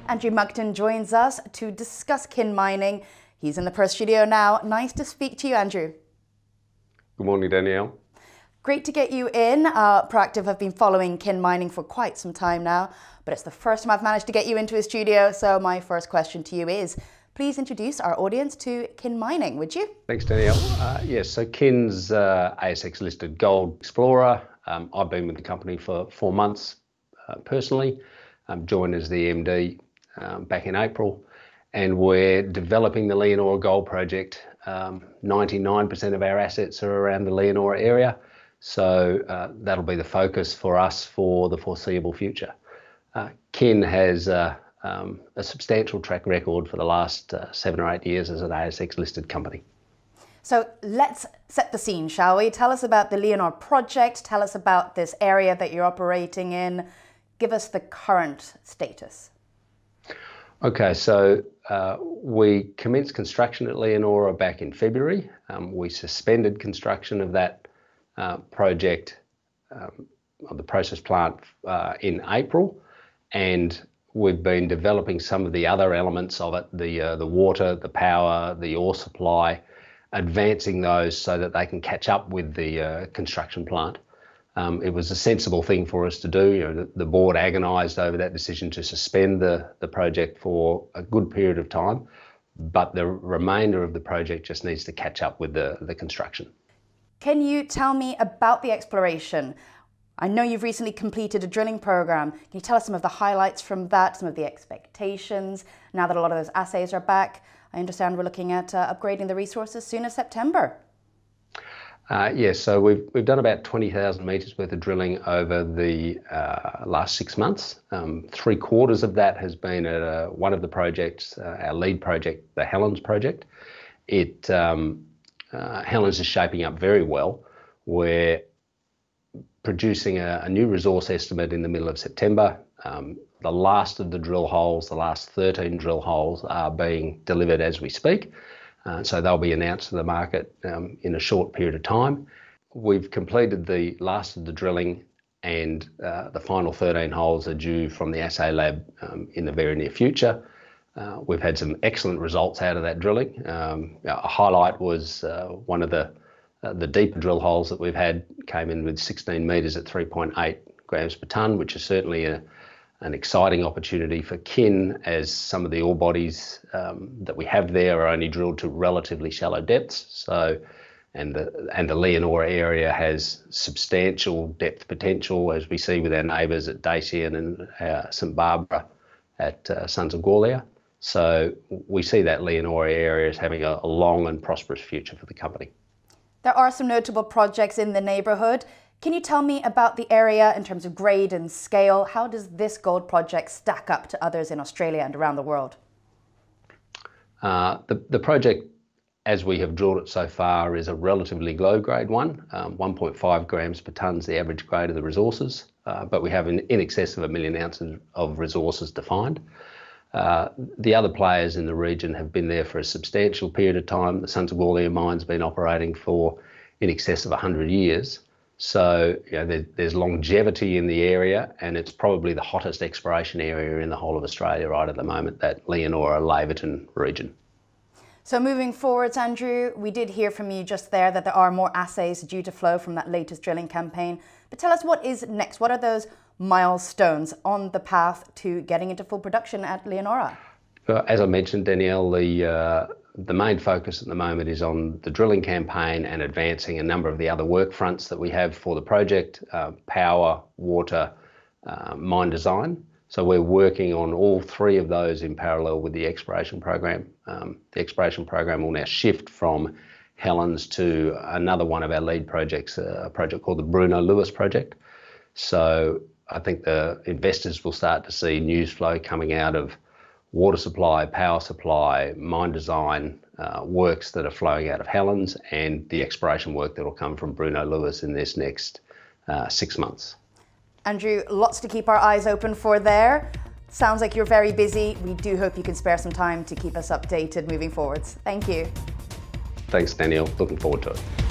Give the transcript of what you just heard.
Andrew Munckton joins us to discuss kin mining. He's in the Perth studio now. Nice to speak to you, Andrew. Good morning, Danielle. Great to get you in. Prospective have been following kin mining for quite some time now, but it's the first time I've managed to get you into a studio. So my first question to you is, please introduce our audience to kin mining, would you? Thanks, Danielle. Yes, so kin's ASX listed gold explorer. I've been with the company for 4 months personally. Joined as the MD back in April, and we're developing the Leonora Gold Project. 99% of our assets are around the Leonora area, so that'll be the focus for us for the foreseeable future. Kin has a substantial track record for the last 7 or 8 years as an ASX listed company. So let's set the scene, shall we? Tell us about the Leonora project, tell us about this area that you're operating in, give us the current status. Okay, so we commenced construction at Leonora back in February. We suspended construction of that project, of the process plant in April, and we've been developing some of the other elements of it, the water, the power, the ore supply, advancing those so that they can catch up with the construction plant. It was a sensible thing for us to do. You know, the board agonised over that decision to suspend the project for a good period of time, but the remainder of the project just needs to catch up with the construction. Can you tell me about the exploration? I know you've recently completed a drilling program. Can you tell us some of the highlights from that, some of the expectations, now that a lot of those assays are back? I understand we're looking at upgrading the resources soon as September. Yes, so we've done about 20,000 metres worth of drilling over the last 6 months. 3/4 of that has been at one of the projects, our lead project, the Helens project. Helens is shaping up very well. We're producing a new resource estimate in the middle of September. The last of the drill holes, the last 13 drill holes, are being delivered as we speak. So they'll be announced to the market in a short period of time. We've completed the last of the drilling, and the final 13 holes are due from the assay lab in the very near future. We've had some excellent results out of that drilling. A highlight was one of the deeper drill holes that we've had came in with 16 metres at 3.8 grams per tonne, which is certainly an exciting opportunity for kin, as some of the ore bodies that we have there are only drilled to relatively shallow depths. So, and the Leonora area has substantial depth potential, as we see with our neighbours at Dacian and St Barbara at Sons of Gawlia. So we see that Leonora area as having a long and prosperous future for the company. There are some notable projects in the neighbourhood. Can you tell me about the area in terms of grade and scale? How does this gold project stack up to others in Australia and around the world? The project, as we have drilled it so far, is a relatively low grade one. 1.5 grams per tonne is the average grade of the resources, but we have in excess of 1 million ounces of resources defined. The other players in the region have been there for a substantial period of time. The Sons of Gawlia mine's been operating for in excess of 100 years. So, you know, there's longevity in the area, and it's probably the hottest exploration area in the whole of Australia right at the moment, that Leonora-Laverton region. So moving forwards, Andrew, we did hear from you just there that there are more assays due to flow from that latest drilling campaign. But tell us, what is next? What are those milestones on the path to getting into full production at Leonora? As I mentioned, Danielle, the main focus at the moment is on the drilling campaign and advancing a number of the other work fronts that we have for the project, power, water, mine design. So we're working on all 3 of those in parallel with the exploration program. The exploration program will now shift from Helens to another one of our lead projects, a project called the Bruno Lewis project. So I think the investors will start to see news flow coming out of water supply, power supply, mine design works that are flowing out of Helens, and the exploration work that will come from Bruno Lewis in this next 6 months. Andrew, lots to keep our eyes open for there. Sounds like you're very busy. We do hope you can spare some time to keep us updated moving forwards. Thank you. Thanks, Danielle. Looking forward to it.